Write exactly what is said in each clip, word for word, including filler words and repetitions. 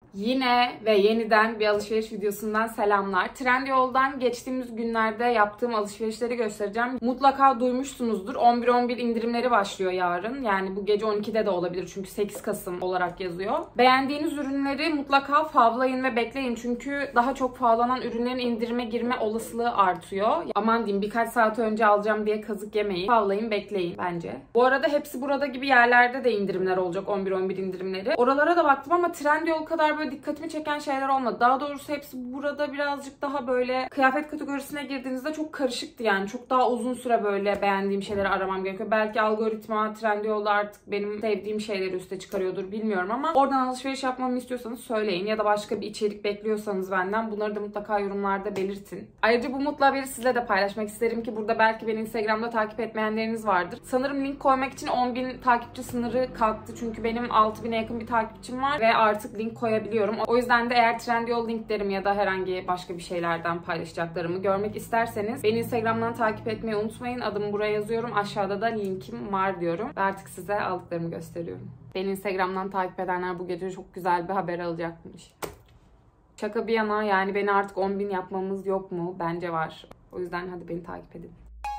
Yine ve yeniden bir alışveriş videosundan selamlar. Trendyol'dan geçtiğimiz günlerde yaptığım alışverişleri göstereceğim. Mutlaka duymuşsunuzdur. on bir on bir indirimleri başlıyor yarın. Yani bu gece on ikide de olabilir çünkü sekiz Kasım olarak yazıyor. Beğendiğiniz ürünleri mutlaka favlayın ve bekleyin. Çünkü daha çok favlanan ürünlerin indirime girme olasılığı artıyor. Aman diyeyim, birkaç saat önce alacağım diye kazık yemeyin. Favlayın, bekleyin bence. Bu arada hepsi burada gibi yerlerde de indirimler olacak. on bir on bir indirimleri. Oralara da baktım ama Trendyol kadar böyle dikkatimi çeken şeyler olmadı. Daha doğrusu hepsi burada birazcık daha böyle kıyafet kategorisine girdiğinizde çok karışıktı yani. Çok daha uzun süre böyle beğendiğim şeyleri aramam gerekiyor. Belki algoritma Trendyol'da artık benim sevdiğim şeyleri üste çıkarıyordur, bilmiyorum ama oradan alışveriş yapmamı istiyorsanız söyleyin. Ya da başka bir içerik bekliyorsanız benden bunları da mutlaka yorumlarda belirtin. Ayrıca bu mutlu haberi sizle de paylaşmak isterim ki burada belki beni Instagram'da takip etmeyenleriniz vardır. Sanırım link koymak için on bin takipçi sınırı kalktı. Çünkü benim altı bine yakın bir takipçim var ve artık link koyabiliyorum. O yüzden de eğer Trendyol linklerimi ya da herhangi başka bir şeylerden paylaşacaklarımı görmek isterseniz beni Instagram'dan takip etmeyi unutmayın. Adımı buraya yazıyorum. Aşağıda da linkim var diyorum. Ve artık size aldıklarımı gösteriyorum. Beni Instagram'dan takip edenler bu gece çok güzel bir haber alacakmış. Şaka bir yana, yani beni artık on bin yapmamız yok mu? Bence var. O yüzden hadi beni takip edin.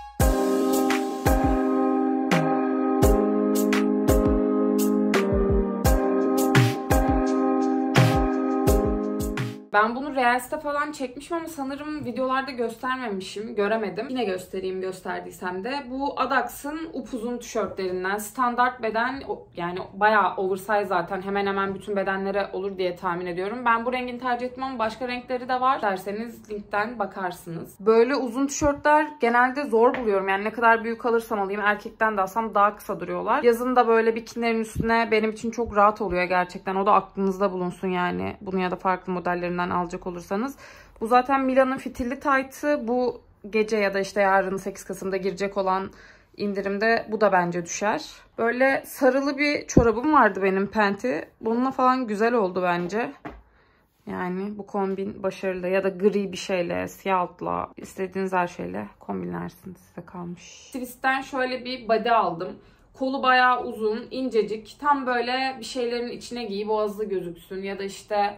Ben bunu Reels'te falan çekmişim ama sanırım videolarda göstermemişim. Göremedim. Yine göstereyim gösterdiysem de. Bu Adax'ın upuzun tişörtlerinden. Standart beden, yani bayağı oversize zaten. Hemen hemen bütün bedenlere olur diye tahmin ediyorum. Ben bu rengini tercih ettim ama başka renkleri de var. Derseniz linkten bakarsınız. Böyle uzun tişörtler genelde zor buluyorum. Yani ne kadar büyük alırsam alayım, erkekten de alsam daha kısa duruyorlar. Yazın da böyle bikinilerin üstüne benim için çok rahat oluyor gerçekten. O da aklınızda bulunsun yani. Bunu ya da farklı modellerinden alacak olursanız. Bu zaten Mila'nın fitilli taytı. Bu gece ya da işte yarın sekiz Kasım'da girecek olan indirimde bu da bence düşer. Böyle sarılı bir çorabım vardı benim, penti. Bununla falan güzel oldu bence. Yani bu kombin başarılı, ya da gri bir şeyle, siyah altla, istediğiniz her şeyle kombinlersiniz, size kalmış. Twist'ten şöyle bir body aldım. Kolu bayağı uzun, incecik. Tam böyle bir şeylerin içine giy, boğazlı gözüksün ya da işte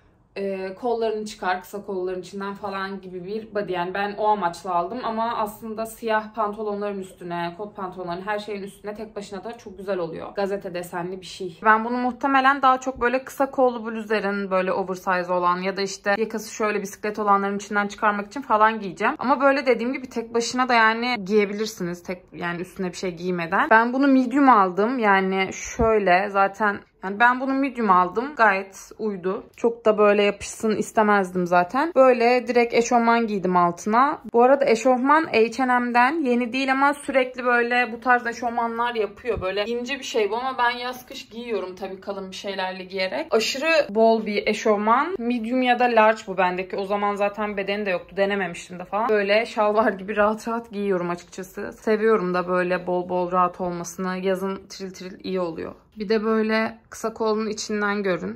E, kollarını çıkar, kısa kolların içinden falan gibi bir body. Yani ben o amaçla aldım ama aslında siyah pantolonların üstüne, kot pantolonların, her şeyin üstüne tek başına da çok güzel oluyor. Gazete desenli bir şey. Ben bunu muhtemelen daha çok böyle kısa kollu bluzların, böyle oversize olan ya da işte yakası şöyle bisiklet olanların içinden çıkarmak için falan giyeceğim. Ama böyle dediğim gibi tek başına da yani giyebilirsiniz, tek yani üstüne bir şey giymeden. Ben bunu medium aldım. Yani şöyle zaten, yani ben bunu medium aldım. Gayet uydu. Çok da böyle yapışsın istemezdim zaten. Böyle direkt eşofman giydim altına. Bu arada eşofman H and M'den. Yeni değil ama sürekli böyle bu tarz eşofmanlar yapıyor. Böyle ince bir şey bu ama ben yaz kış giyiyorum tabii, kalın bir şeylerle giyerek. Aşırı bol bir eşofman. Medium ya da large bu bendeki. O zaman zaten bedeni de yoktu. Denememiştim de falan. Böyle şalvar gibi rahat rahat giyiyorum açıkçası. Seviyorum da böyle bol bol rahat olmasını. Yazın tril tril iyi oluyor. Bir de böyle kısa kolunun içinden görün.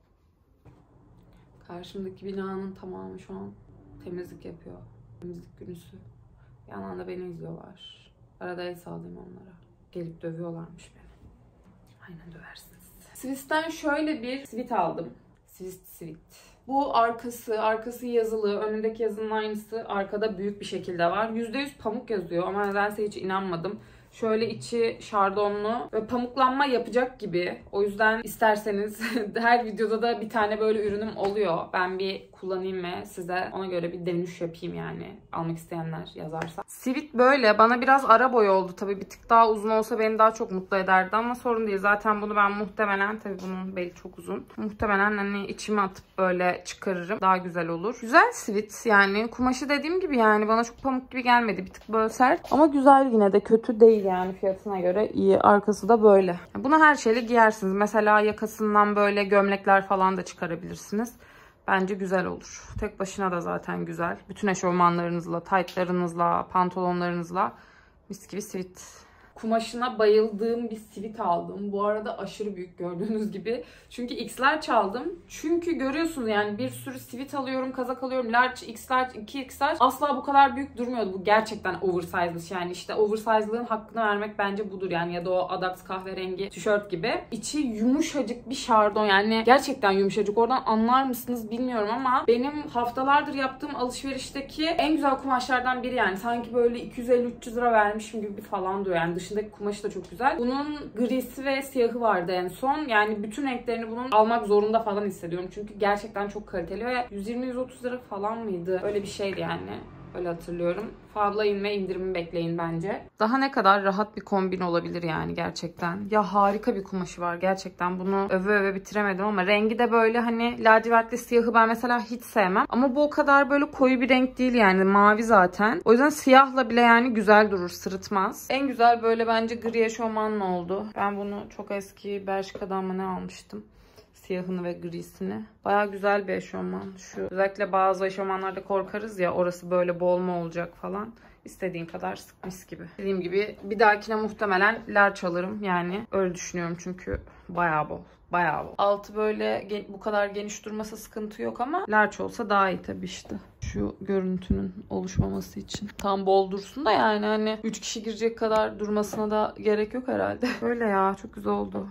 Karşımdaki binanın tamamı şu an temizlik yapıyor. Temizlik günüsü. Bir yandan da beni izliyorlar. Arada el sallayayım onlara. Gelip dövüyorlarmış beni. Aynen döversiniz. Swiss'ten şöyle bir sweat aldım. Swiss sweat. Bu arkası, arkası yazılı. Önündeki yazının aynısı arkada büyük bir şekilde var. yüzde yüz pamuk yazıyor ama nedense hiç inanmadım. Şöyle içi şardonlu ve pamuklanma yapacak gibi. O yüzden isterseniz her videoda da bir tane böyle ürünüm oluyor. Ben bir kullanayım ve size ona göre bir dönüş yapayım yani. Almak isteyenler yazarsa. Sivit böyle. Bana biraz ara boy oldu tabii. Bir tık daha uzun olsa beni daha çok mutlu ederdi ama sorun değil. Zaten bunu ben muhtemelen, tabii bunun beli çok uzun. Muhtemelen hani içime atıp böyle çıkarırım. Daha güzel olur. Güzel sivit yani. Kumaşı dediğim gibi yani bana çok pamuk gibi gelmedi. Bir tık böyle sert ama güzel, yine de kötü değil yani, fiyatına göre iyi. Arkası da böyle. Bunu her şeyle giyersiniz. Mesela yakasından böyle gömlekler falan da çıkarabilirsiniz. Bence güzel olur. Tek başına da zaten güzel. Bütün eşofmanlarınızla, taytlarınızla, pantolonlarınızla mis gibi sivit. kumaşına bayıldığım bir sivit aldım. Bu arada aşırı büyük gördüğünüz gibi. Çünkü X large aldım. Çünkü görüyorsunuz yani bir sürü sivit alıyorum, kazak alıyorum. Large, X large, iki X large. Asla bu kadar büyük durmuyordu. Bu gerçekten oversize'mış yani. İşte oversize'lığın hakkını vermek bence budur yani. Ya da o Adax kahverengi tişört gibi. İçi yumuşacık bir şardon yani. Gerçekten yumuşacık. Oradan anlar mısınız bilmiyorum ama benim haftalardır yaptığım alışverişteki en güzel kumaşlardan biri yani. Sanki böyle iki yüz elli üç yüz lira vermişim gibi bir falan diyor yani. Dışındaki kumaşı da çok güzel. Bunun grisi ve siyahı vardı en son. Yani bütün renklerini bunun almak zorunda falan hissediyorum. Çünkü gerçekten çok kaliteli ve yüz yirmi yüz otuz lira falan mıydı? Öyle bir şeydi yani. Öyle hatırlıyorum. Favlayın ve indirimi bekleyin bence. Daha ne kadar rahat bir kombin olabilir yani gerçekten. Ya harika bir kumaşı var gerçekten. Bunu öve öve bitiremedim ama rengi de böyle hani lacivertli siyahı ben mesela hiç sevmem. Ama bu o kadar böyle koyu bir renk değil yani. Mavi zaten. O yüzden siyahla bile yani güzel durur. Sırıtmaz. En güzel böyle bence gri eşofmanla oldu. Ben bunu çok eski Bershka'dan mı ne almıştım. Siyahını ve grisini. Baya güzel bir eşofman. Şu özellikle bazı eşofmanlarda korkarız ya orası böyle bol mu olacak falan. İstediğin kadar sık mis gibi. Dediğim gibi bir dahakine muhtemelen large alırım yani. Öyle düşünüyorum çünkü baya bol. Bayağı bol. Altı böyle bu kadar geniş durmasa sıkıntı yok ama large olsa daha iyi tabii işte. Şu görüntünün oluşmaması için. Tam bol dursun da yani hani üç kişi girecek kadar durmasına da gerek yok herhalde. Öyle ya çok güzel oldu.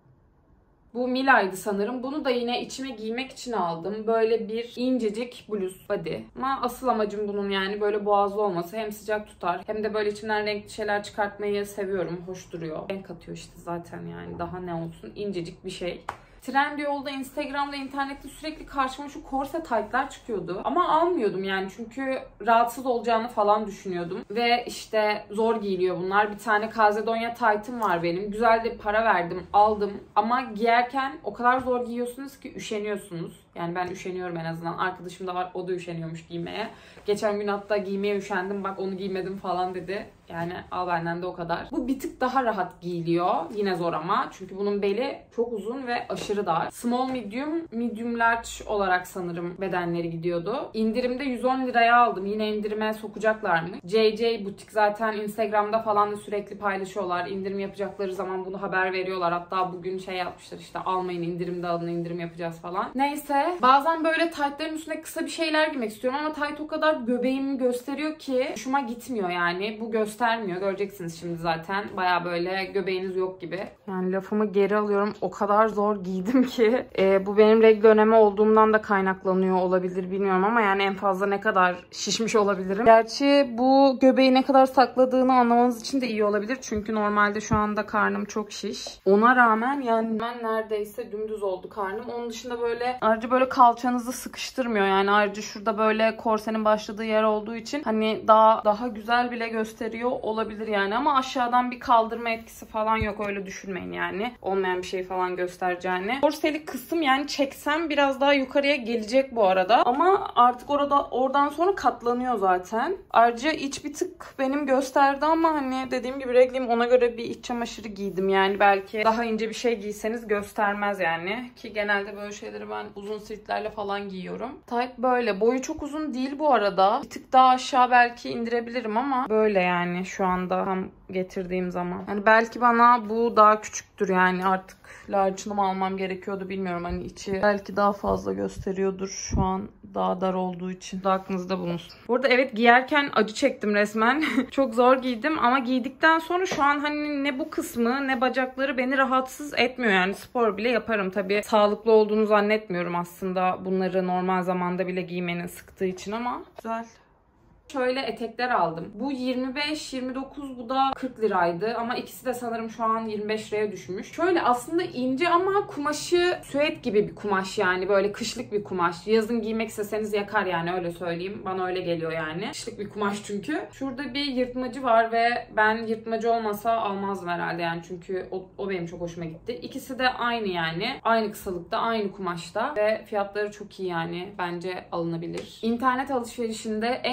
Bu Mila'ydı sanırım. Bunu da yine içime giymek için aldım. Böyle bir incecik bluz body. Ama asıl amacım bunun yani böyle boğazlı olması. Hem sıcak tutar hem de böyle içimden renkli şeyler çıkartmayı seviyorum. Hoş duruyor. Renk atıyor işte zaten yani. Daha ne olsun. İncecik bir şey. Trendyol'da, Instagram'da, internette sürekli karşıma şu korse taytlar çıkıyordu. Ama almıyordum yani çünkü rahatsız olacağını falan düşünüyordum. Ve işte zor giyiliyor bunlar. Bir tane Kazedonya taytım var benim. Güzel de para verdim, aldım. Ama giyerken o kadar zor giyiyorsunuz ki üşeniyorsunuz. Yani ben üşeniyorum en azından. Arkadaşım da var, o da üşeniyormuş giymeye. Geçen gün hatta giymeye üşendim, bak onu giymedim falan dedi. Yani al benden de o kadar. Bu bir tık daha rahat giyiliyor. Yine zor ama. Çünkü bunun beli çok uzun ve aşırı dar. Small medium, medium large olarak sanırım bedenleri gidiyordu. İndirimde yüz on liraya aldım. Yine indirime sokacaklar mı? J J Butik zaten Instagram'da falan da sürekli paylaşıyorlar. İndirim yapacakları zaman bunu haber veriyorlar. Hatta bugün şey yapmışlar işte almayın indirimde alın indirim yapacağız falan. Neyse. Bazen böyle taytların üstüne kısa bir şeyler giymek istiyorum ama tayt o kadar göbeğimi gösteriyor ki hoşuma gitmiyor yani. Bu göstermiyor. Göreceksiniz şimdi zaten. Baya böyle göbeğiniz yok gibi. Yani lafımı geri alıyorum. O kadar zor giydim ki. E, bu benim regl dönemi olduğumdan da kaynaklanıyor olabilir bilmiyorum ama yani en fazla ne kadar şişmiş olabilirim. Gerçi bu göbeği ne kadar sakladığını anlamanız için de iyi olabilir. Çünkü normalde şu anda karnım çok şiş. Ona rağmen yani ben neredeyse dümdüz oldu karnım. Onun dışında böyle ayrıca böyle kalçanızı sıkıştırmıyor. Yani ayrıca şurada böyle korsenin başladığı yer olduğu için hani daha daha güzel bile gösteriyor olabilir yani ama aşağıdan bir kaldırma etkisi falan yok, öyle düşünmeyin yani. Olmayan bir şey falan göstereceğini. Korseli kısım yani çeksem biraz daha yukarıya gelecek bu arada ama artık orada oradan sonra katlanıyor zaten. Ayrıca iç bir tık benim gösterdi ama hani dediğim gibi reglim ona göre bir iç çamaşırı giydim yani belki daha ince bir şey giyseniz göstermez yani ki genelde böyle şeyleri ben uzun sivitlerle falan giyiyorum. Tight böyle. Boyu çok uzun değil bu arada. Bir tık daha aşağı belki indirebilirim ama böyle yani şu anda tam getirdiğim zaman. Yani belki bana bu daha küçüktür yani artık large'ını mı almam gerekiyordu bilmiyorum. Hani içi belki daha fazla gösteriyordur şu an daha dar olduğu için. Da aklınızda bulunsun. Bu arada evet giyerken acı çektim resmen. Çok zor giydim ama giydikten sonra şu an hani ne bu kısmı ne bacakları beni rahatsız etmiyor. Yani spor bile yaparım. Tabii sağlıklı olduğunu zannetmiyorum aslında bunları normal zamanda bile giymenin sıktığı için ama güzel. Şöyle etekler aldım. Bu yirmi beş yirmi dokuz, bu da kırk liraydı ama ikisi de sanırım şu an yirmi beş liraya düşmüş. Şöyle aslında ince ama kumaşı süet gibi bir kumaş yani böyle kışlık bir kumaş. Yazın giymek isteseniz yakar yani öyle söyleyeyim. Bana öyle geliyor yani. Kışlık bir kumaş çünkü. Şurada bir yırtmacı var ve ben yırtmacı olmasa almazdım herhalde yani çünkü o, o benim çok hoşuma gitti. İkisi de aynı yani. Aynı kısalıkta, aynı kumaşta ve fiyatları çok iyi yani. Bence alınabilir. İnternet alışverişinde en korktuğum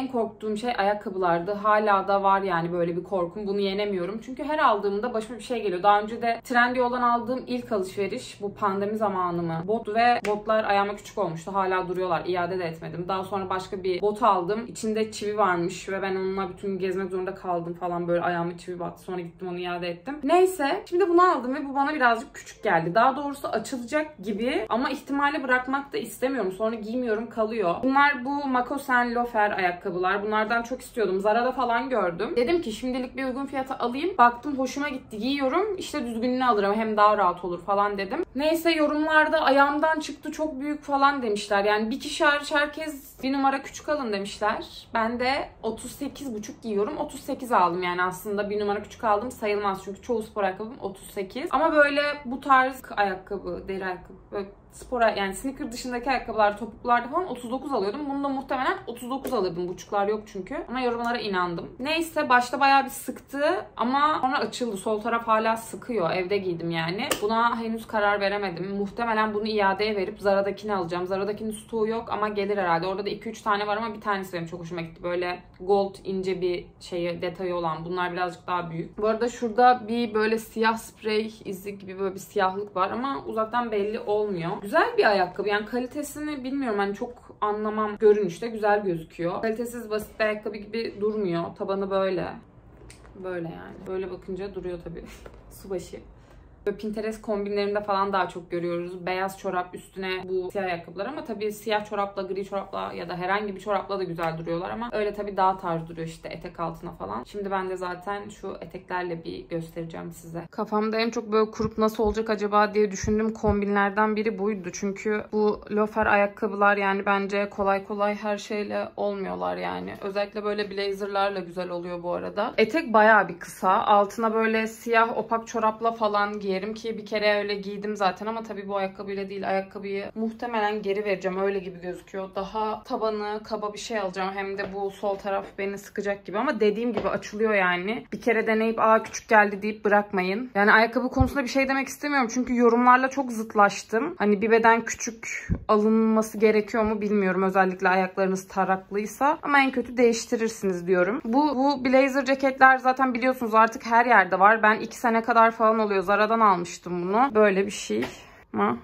korktuğum şey ayakkabılardı. Hala da var yani böyle bir korkum. Bunu yenemiyorum. Çünkü her aldığımda başıma bir şey geliyor. Daha önce de Trendyol'dan aldığım ilk alışveriş bu pandemi zamanı mı? Bot ve botlar ayağıma küçük olmuştu. Hala duruyorlar. İade de etmedim. Daha sonra başka bir bot aldım. İçinde çivi varmış ve ben onunla bütün gün gezmek zorunda kaldım falan. Böyle ayağıma çivi battı. Sonra gittim onu iade ettim. Neyse. Şimdi bunu aldım ve bu bana birazcık küçük geldi. Daha doğrusu açılacak gibi ama ihtimali bırakmak da istemiyorum. Sonra giymiyorum, kalıyor. Bunlar bu Makosen lofer ayakkabılar. Bunlardan çok istiyordum. Zara'da falan gördüm. Dedim ki şimdilik bir uygun fiyata alayım. Baktım hoşuma gitti. Giyiyorum. İşte düzgününü alırım. Hem daha rahat olur falan dedim. Neyse yorumlarda ayağımdan çıktı çok büyük falan demişler. Yani bir kişi hariç herkes bir numara küçük alın demişler. Ben de otuz sekiz buçuk giyiyorum. otuz sekiz aldım yani aslında bir numara küçük aldım sayılmaz. Çünkü çoğu spor ayakkabım otuz sekiz. Ama böyle bu tarz ayakkabı, deri ayakkabı, böyle spora yani sneaker dışındaki ayakkabılar, topuklarda falan otuz dokuz alıyordum. Bunu da muhtemelen otuz dokuz alırdım. Buçuklar yok çünkü. Ama yorumlara inandım. Neyse başta bayağı bir sıktı ama sonra açıldı. Sol taraf hala sıkıyor. Evde giydim yani. Buna henüz karar veremedim. Muhtemelen bunu iadeye verip Zara'dakini alacağım. Zara'dakinin stoğu yok ama gelir herhalde. Orada da iki üç tane var ama bir tanesi benim çok hoşuma gitti. Böyle gold ince bir şeyi, detayı olan. Bunlar birazcık daha büyük. Bu arada şurada bir böyle siyah sprey izi gibi böyle bir siyahlık var ama uzaktan belli olmuyor. Güzel bir ayakkabı. Yani kalitesini bilmiyorum. Hani çok anlamam. Görünüşte güzel gözüküyor. Kalitesiz basit bir ayakkabı gibi durmuyor. Tabanı böyle. Böyle yani. Böyle bakınca duruyor tabii. Subaşı. Böyle Pinterest kombinlerinde falan daha çok görüyoruz. Beyaz çorap üstüne bu siyah ayakkabılar ama tabii siyah çorapla, gri çorapla ya da herhangi bir çorapla da güzel duruyorlar ama öyle tabii daha tarz duruyor işte etek altına falan. Şimdi ben de zaten şu eteklerle bir göstereceğim size. Kafamda en çok böyle kurup nasıl olacak acaba diye düşündüğüm kombinlerden biri buydu. Çünkü bu lofer ayakkabılar yani bence kolay kolay her şeyle olmuyorlar yani. Özellikle böyle blazerlarla güzel oluyor bu arada. Etek bayağı bir kısa. Altına böyle siyah opak çorapla falan giyelim ki bir kere öyle giydim zaten ama tabii bu ayakkabıyla değil. Ayakkabıyı muhtemelen geri vereceğim. Öyle gibi gözüküyor. Daha tabanı kaba bir şey alacağım. Hem de bu sol taraf beni sıkacak gibi ama dediğim gibi açılıyor yani. Bir kere deneyip aa küçük geldi deyip bırakmayın. Yani ayakkabı konusunda bir şey demek istemiyorum. Çünkü yorumlarla çok zıtlaştım. Hani bir beden küçük alınması gerekiyor mu bilmiyorum. Özellikle ayaklarınız taraklıysa. Ama en kötü değiştirirsiniz diyorum. Bu, bu blazer ceketler zaten biliyorsunuz artık her yerde var. Ben iki sene kadar falan oluyor. Zara'dan almıştım bunu. Böyle bir şey. Ama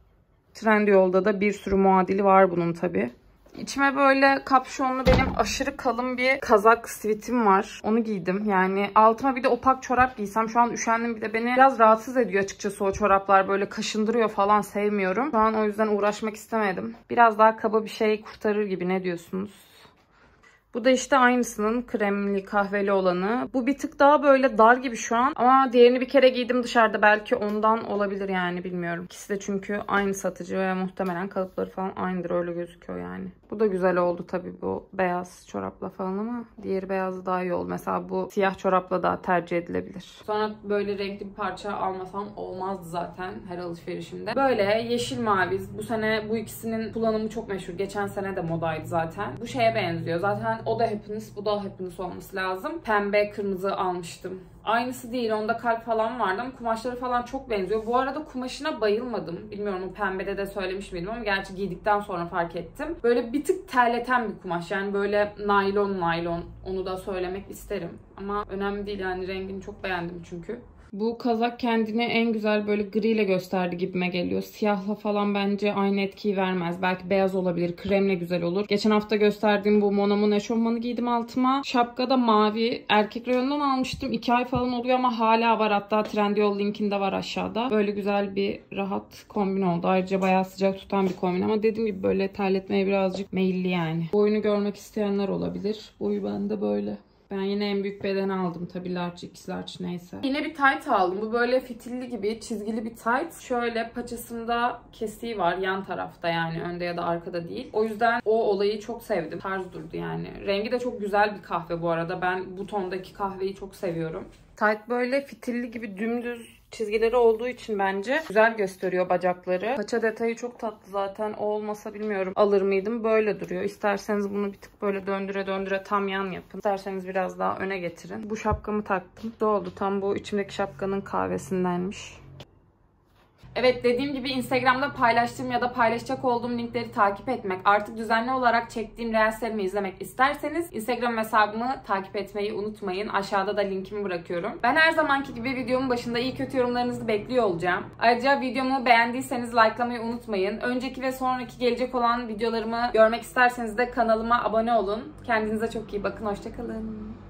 Trendyol'da da bir sürü muadili var bunun tabii. İçime böyle kapşonlu benim aşırı kalın bir kazak sweatim var. Onu giydim. Yani altıma bir de opak çorap giysem şu an üşendim. Bir de beni biraz rahatsız ediyor açıkçası o çoraplar. Böyle kaşındırıyor falan, sevmiyorum. Şu an o yüzden uğraşmak istemedim. Biraz daha kaba bir şey kurtarır gibi, ne diyorsunuz? Bu da işte aynısının kremli kahveli olanı. Bu bir tık daha böyle dar gibi şu an. Ama diğerini bir kere giydim dışarıda. Belki ondan olabilir yani, bilmiyorum. İkisi de çünkü aynı satıcı ve muhtemelen kalıpları falan aynıdır, öyle gözüküyor yani. Bu da güzel oldu tabii bu beyaz çorapla falan ama diğeri beyazı daha iyi oldu. Mesela bu siyah çorapla daha tercih edilebilir. Sonra böyle renkli bir parça almasam olmazdı zaten her alışverişimde. Böyle yeşil mavi. Bu sene bu ikisinin kullanımı çok meşhur. Geçen sene de modaydı zaten. Bu şeye benziyor. Zaten o da Happiness, bu da Happiness olması lazım. Pembe, kırmızı almıştım. Aynısı değil. Onda kalp falan vardı ama kumaşları falan çok benziyor. Bu arada kumaşına bayılmadım. Bilmiyorum o pembede de söylemiş miydim ama gerçi giydikten sonra fark ettim. Böyle bir tık terleten bir kumaş. Yani böyle naylon naylon. Onu da söylemek isterim. Ama önemli değil yani, rengini çok beğendim çünkü. Bu kazak kendini en güzel böyle griyle gösterdi gibime geliyor. Siyahla falan bence aynı etkiyi vermez. Belki beyaz olabilir. Kremle güzel olur. Geçen hafta gösterdiğim bu Mono'mun eşofmanı giydim altıma. Şapka da mavi. Erkek reyonundan almıştım. iki ay falan oluyor ama hala var. Hatta Trendyol linkinde var aşağıda. Böyle güzel bir rahat kombin oldu. Ayrıca bayağı sıcak tutan bir kombin ama dediğim gibi böyle terletmeye birazcık meyilli yani. Boyunu görmek isteyenler olabilir. Boyu bende böyle. Ben yine en büyük bedeni aldım tabii, large, x large neyse. Yine bir tight aldım. Bu böyle fitilli gibi çizgili bir tight. Şöyle paçasında kesiği var yan tarafta, yani önde ya da arkada değil. O yüzden o olayı çok sevdim. Tarz durdu yani. Rengi de çok güzel bir kahve bu arada. Ben bu tondaki kahveyi çok seviyorum. Tight böyle fitilli gibi dümdüz çizgileri olduğu için bence güzel gösteriyor bacakları. Paça detayı çok tatlı zaten. O olmasa bilmiyorum alır mıydım. Böyle duruyor. İsterseniz bunu bir tık böyle döndüre döndüre tam yan yapın. İsterseniz biraz daha öne getirin. Bu şapkamı taktım. Ne oldu? Tam bu içimdeki şapkanın kahvesindenmiş. Evet, dediğim gibi Instagram'da paylaştığım ya da paylaşacak olduğum linkleri takip etmek, artık düzenli olarak çektiğim reelslerimi izlemek isterseniz Instagram hesabımı takip etmeyi unutmayın. Aşağıda da linkimi bırakıyorum. Ben her zamanki gibi videomun başında iyi kötü yorumlarınızı bekliyor olacağım. Ayrıca videomu beğendiyseniz likelamayı unutmayın. Önceki ve sonraki gelecek olan videolarımı görmek isterseniz de kanalıma abone olun. Kendinize çok iyi bakın. Hoşça kalın.